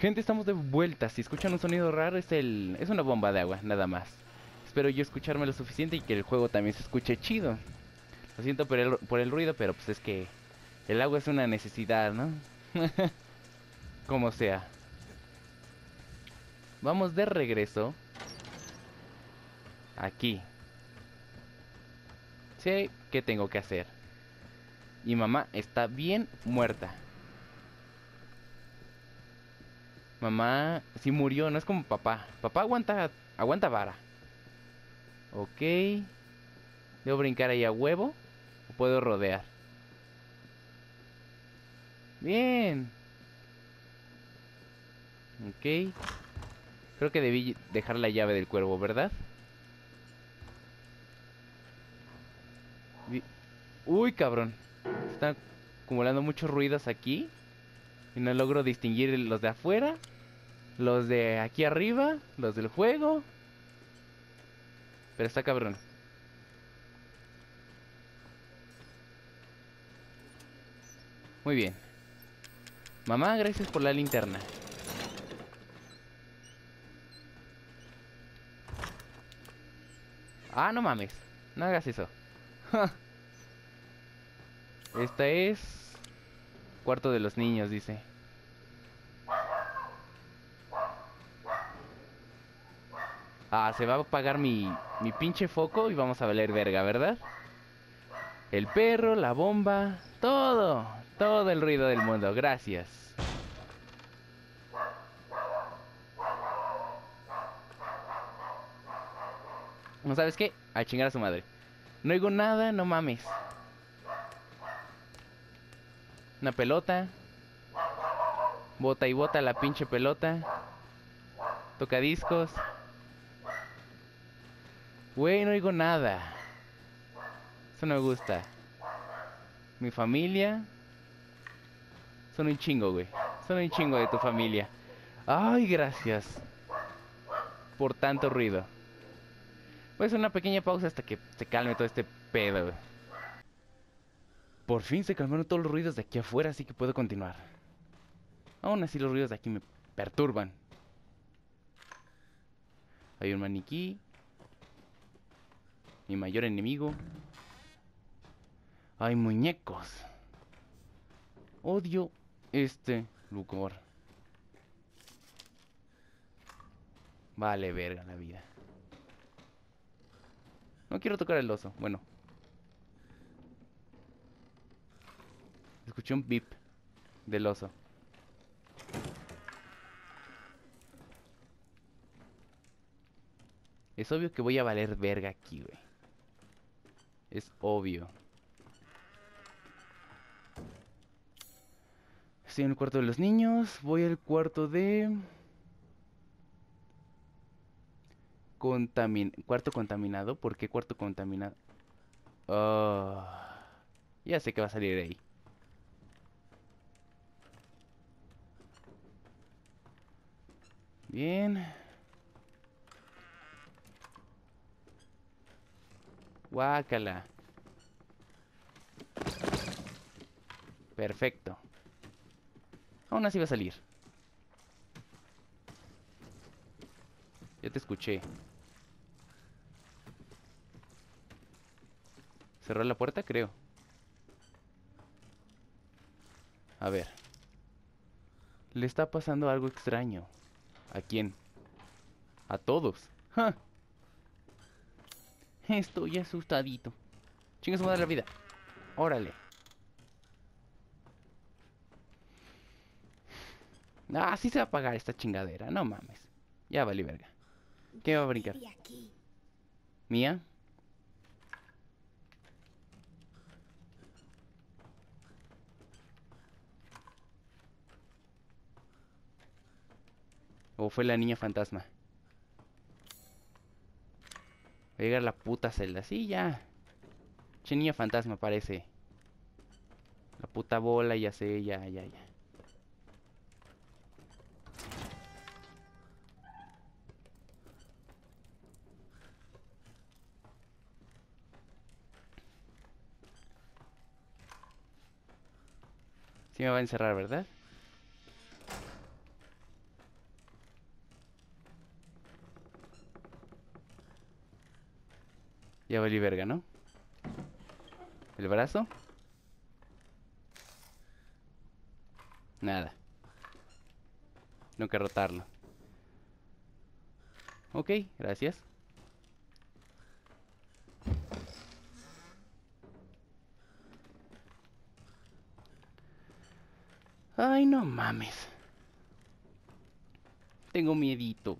Gente, estamos de vuelta. Si escuchan un sonido raro, es una bomba de agua, nada más. Espero yo escucharme lo suficiente y que el juego también se escuche chido. Lo siento por el ruido, pero pues es que el agua es una necesidad, ¿no? Como sea. Vamos de regreso. Aquí. Sé qué tengo que hacer. Y mamá está bien muerta. Mamá sí murió, no es como papá. Papá aguanta vara. Ok. ¿Debo brincar ahí a huevo? ¿O puedo rodear? Bien. Ok. Creo que debí dejar la llave del cuervo, ¿verdad? Vi- Uy, cabrón. Se están acumulando muchos ruidos aquí. Y no logro distinguir los de afuera, los de aquí arriba, los del juego. Pero está cabrón. Muy bien. Mamá, gracias por la linterna. Ah, no mames. No hagas eso. Esta es... Cuarto de los niños, dice. Ah, se va a apagar mi pinche foco y vamos a valer verga, ¿verdad? El perro, la bomba, todo. Todo el ruido del mundo, gracias. ¿No sabes qué? A chingar a su madre. No oigo nada, no mames. Una pelota. Bota y bota la pinche pelota. Toca discos. Güey, no oigo nada. Eso no me gusta. Mi familia. Son un chingo, güey. Son un chingo de tu familia. Ay, gracias por tanto ruido. Voy a hacer una pequeña pausa hasta que se calme todo este pedo, güey. Por fin se calmaron todos los ruidos de aquí afuera, así que puedo continuar. Aún así los ruidos de aquí me perturban. Hay un maniquí. Mi mayor enemigo. Hay muñecos. Odio este lugar. Vale, verga la vida. No quiero tocar el oso. Bueno, escuché un beep del oso. Es obvio que voy a valer verga aquí, güey. Es obvio. Estoy en el cuarto de los niños. Voy al cuarto de... Cuarto contaminado. ¿Por qué cuarto contaminado? Oh, ya sé que va a salir ahí. Bien. Guácala. Perfecto. Aún así va a salir. Ya te escuché. ¿Cerró la puerta? Creo. A ver. Le está pasando algo extraño. ¿A quién? A todos. ¡Ja! Estoy asustadito. Chinga su madre la vida. Órale. Ah, sí se va a apagar esta chingadera. No mames. Ya vale verga. ¿Qué va a brincar? ¿Mía? ¿O fue la niña fantasma? Va a llegar la puta celda. Sí, ya. Che, niña fantasma parece. La puta bola, ya sé, ya. Sí me va a encerrar, ¿verdad? Ya valí verga, ¿no? ¿El brazo? Nada. Tengo que rotarlo. Ok, gracias. Ay, no mames. Tengo miedito.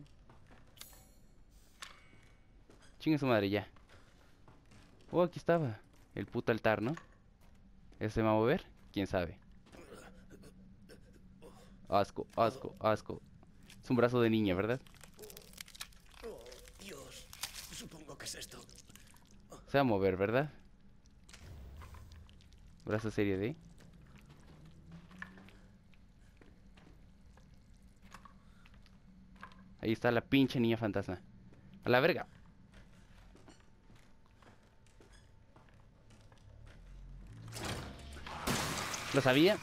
Chinga su madre ya. Oh, aquí estaba. El puto altar, ¿no? ¿Ese se va a mover? ¿Quién sabe? Asco, asco, asco. Es un brazo de niña, ¿verdad? Oh, Dios. Supongo que es esto. Se va a mover, ¿verdad? Brazo serie D. Ahí está la pinche niña fantasma. A la verga. Lo sabía.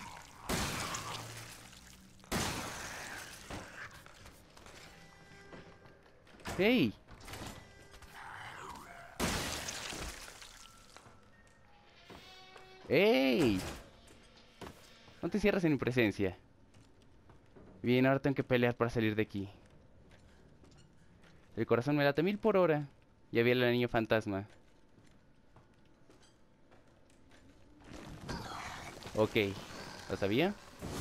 ¡Hey! ¡Ey! No te cierras en mi presencia. Bien, ahora tengo que pelear para salir de aquí. El corazón me late 1000 por hora. Ya vi a la niña fantasma. Ok. ¿Lo sabía?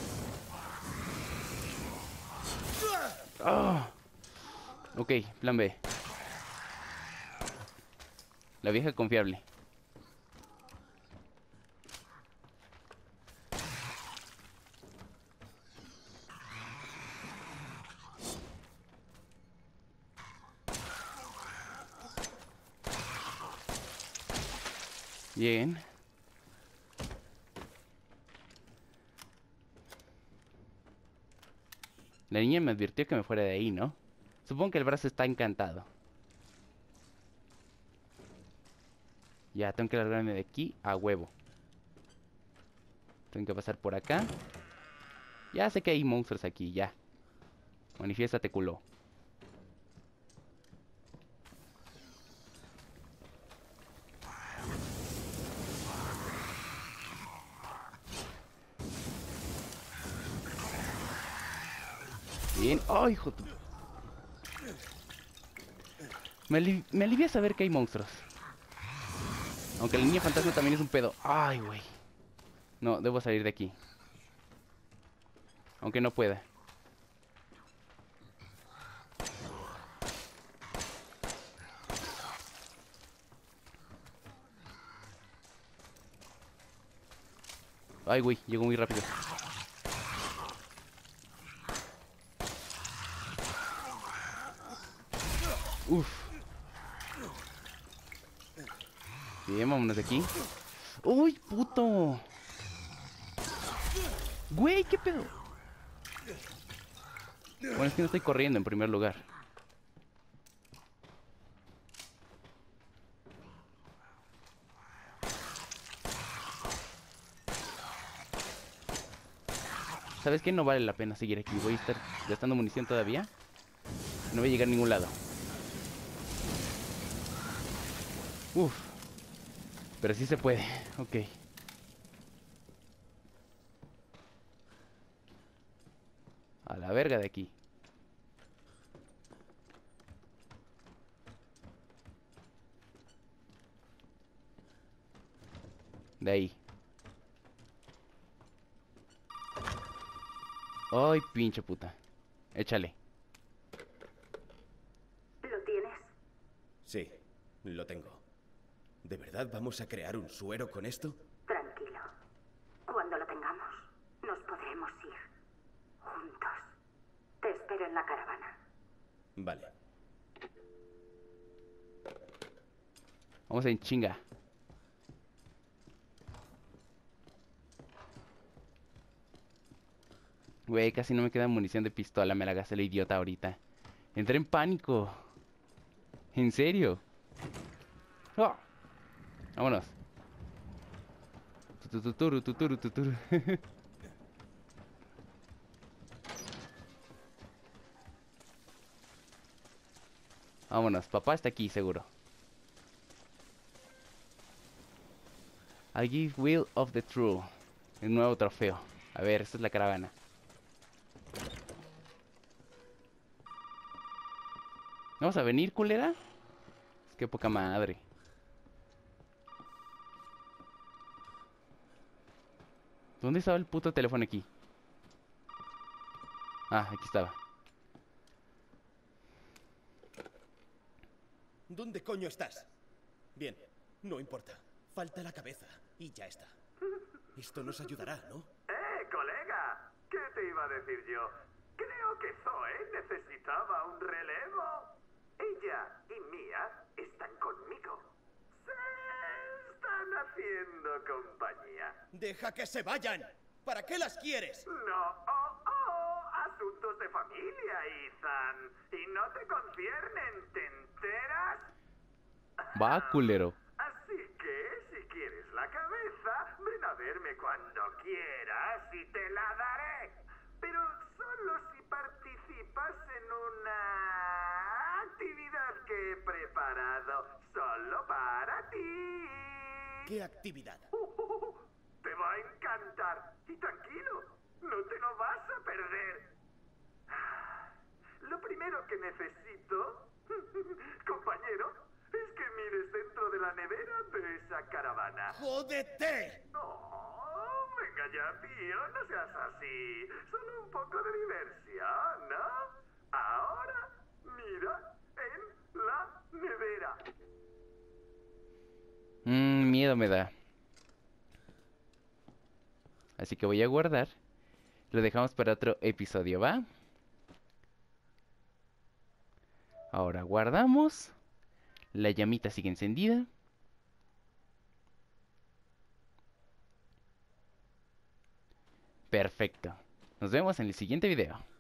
¡Ah! Ok, plan B. La vieja confiable. Bien. La niña me advirtió que me fuera de ahí, ¿no? Supongo que el brazo está encantado. Ya, tengo que largarme de aquí a huevo. Tengo que pasar por acá. Ya sé que hay monstruos aquí, ya. Manifiéstate, culo. Bien. ¡Ay, hijo! Me alivia saber que hay monstruos. Aunque la niña fantasma también es un pedo. ¡Ay, güey! No, debo salir de aquí. Aunque no pueda. Ay, güey, llegó muy rápido. Uf. Bien, vámonos de aquí. ¡Uy, puto! Güey, ¿qué pedo? Bueno, es que no estoy corriendo en primer lugar. ¿Sabes qué? No vale la pena seguir aquí. Voy a estar gastando munición todavía. No voy a llegar a ningún lado. Uf. Pero sí se puede. Ok. A la verga de aquí. De ahí. Ay, pinche puta. Échale. ¿Lo tienes? Sí, lo tengo. ¿De verdad vamos a crear un suero con esto? Tranquilo. Cuando lo tengamos, nos podremos ir. Juntos. Te espero en la caravana. Vale. Vamos en chinga. Güey, casi no me queda munición de pistola. Me la gasté el idiota ahorita. Entré en pánico. ¿En serio? ¡Ah! Vámonos. Tututuru, tuturu, tuturu. Vámonos. Papá está aquí, seguro. I give Will of the True. El nuevo trofeo. A ver, esta es la caravana. ¿Vamos a venir, culera? Es que poca madre. ¿Dónde estaba el puto teléfono aquí? Ah, aquí estaba. ¿Dónde coño estás? Bien, no importa. Falta la cabeza y ya está. Esto nos ayudará, ¿no? Colega! ¿Qué te iba a decir yo? Creo que Zoe necesitaba un relevo. Ella y Mia están conmigo. Se están haciendo compañía. ¡Deja que se vayan! ¿Para qué las quieres? No, asuntos de familia, Ethan. Y no te conciernen, ¿te enteras? Va, culero. Así que, si quieres la cabeza, ven a verme cuando quieras y te la daré. Pero solo si participas en una actividad que he preparado solo para ti. ¿Qué actividad? Te va a encantar. Y tranquilo, no te lo vas a perder. Lo primero que necesito, compañero, es que mires dentro de la nevera de esa caravana. ¡Jódete! Oh, venga ya, tío, no seas así. Solo un poco de diversión, ¿no? Ahora, mira en la nevera. Miedo me da. Así que voy a guardar. Lo dejamos para otro episodio, ¿va? Ahora guardamos. La llamita sigue encendida. Perfecto. Nos vemos en el siguiente video.